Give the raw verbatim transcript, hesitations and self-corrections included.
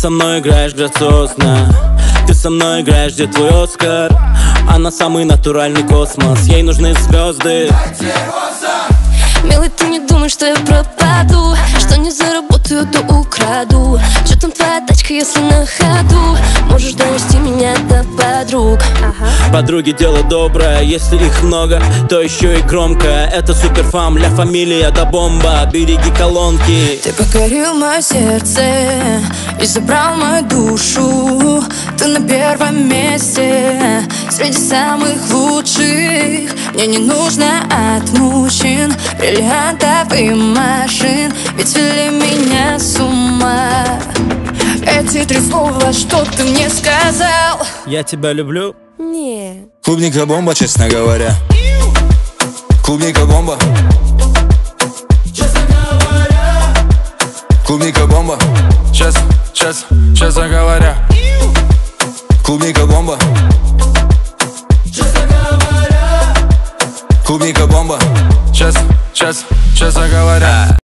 со мной играешь грациозно, ты со мной играешь, где твой Оскар? Она самый натуральный космос, ей нужны звезды. Милый, ты не думай, что я пропаду, что не заработаю, то украду. Что там твоя тачка, если на ходу? Можешь довести меня до подруг. Ага. Подруги дело доброе, если их много, то еще и громко. Это суперфам, ля фамилия да бомба, береги колонки. Ты покорил мое сердце и забрал мою душу. Ты на первом месте среди самых лучших. Мне не нужно от мужчин бриллиантов и машин, ведь свели меня с ума эти три слова, что ты мне сказал. Я тебя люблю. Не. Клубника бомба, честно говоря. Клубника бомба. Клубника бомба. Честно, честно, честно говоря. Клубника бомба. Клубника бомба. Честно, честно, честно говоря.